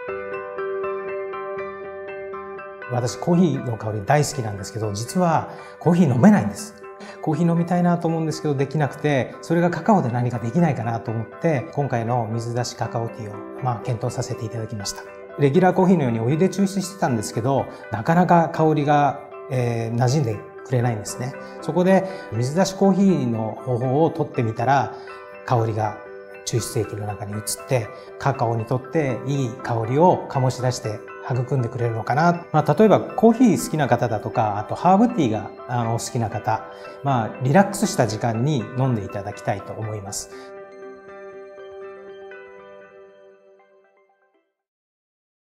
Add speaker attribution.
Speaker 1: 私コーヒーの香り大好きなんですけど、実はコーヒー飲めないんです。コーヒー飲みたいなと思うんですけどできなくて、それがカカオで何かできないかなと思って、今回の水出しカカオティーを検討させていただきました。レギュラーコーヒーのようにお湯で抽出してたんですけど、なかなか香りが、馴染んでくれないんですね。そこで水出しコーヒーの方法を取ってみたら、香りが抽出液の中に移って、カカオにとっていい香りを醸し出して育んでくれるのかな。例えばコーヒー好きな方だとか、あとハーブティーがお好きな方、リラックスした時間に飲んでいただきたいと思います。